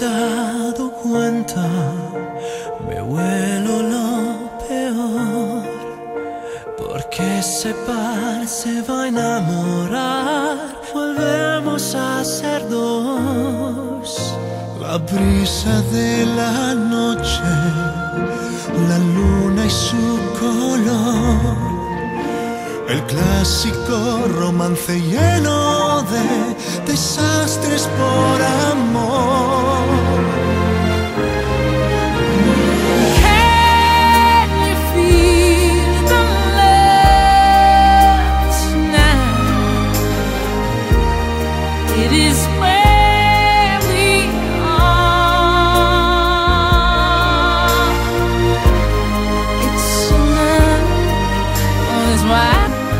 dado cuenta, me vuelo lo peor, porque se va a enamorar, volvemos a ser dos. La brisa de la noche, la luna y su color, el clásico romance lleno de desastres por amor. Can you feel the love tonight? It is where we are. It's enough, all is right.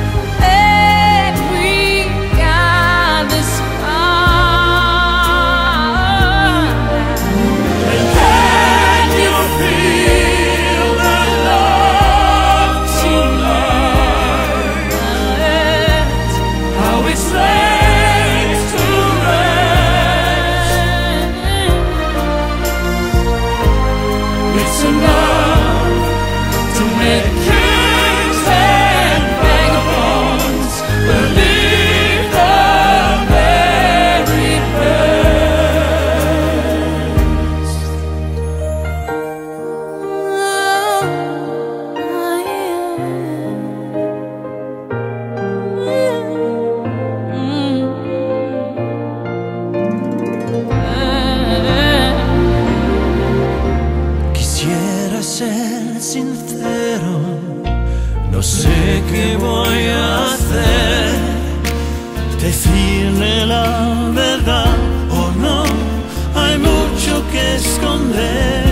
Ser sincero, no sé qué voy a hacer, decirle la verdad o no, hay mucho que esconder.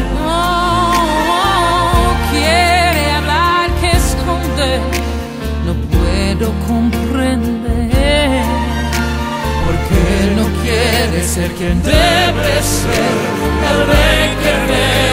Oh, quiere hablar, que esconder, no puedo comprender, porque no quiere ser quien debe ser, el rey que ve.